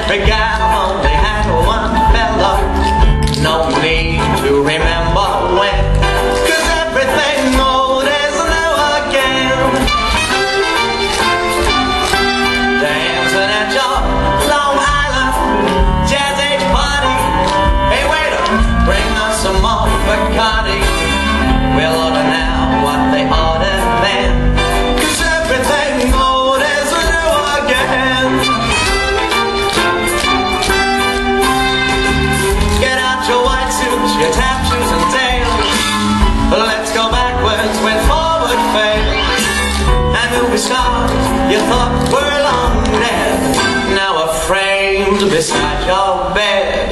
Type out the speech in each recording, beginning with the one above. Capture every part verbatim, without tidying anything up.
The gal only had one fella. No need to remember when, 'cause everything old is new again. Dancing at your Long Island jazzy party. Hey waiter, bring us some more Bacardi. We'll order now what they ordered then, 'cause everything old is new again. Get out your white suits, your tap shoes and tails. Let's go backwards when forward fails. And movie stars you thought were long dead, now are framed beside your bed.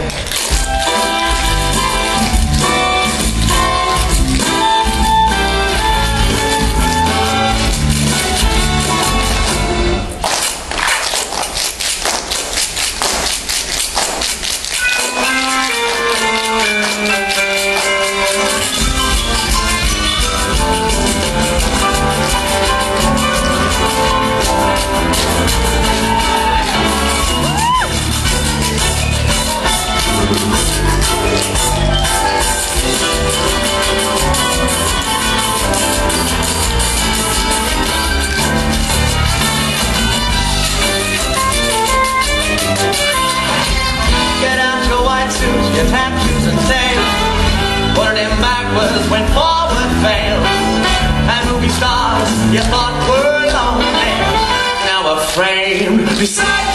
Your tap shoes and tails, put him backwards when forward fails. And movie stars you thought were lonely, now are framed beside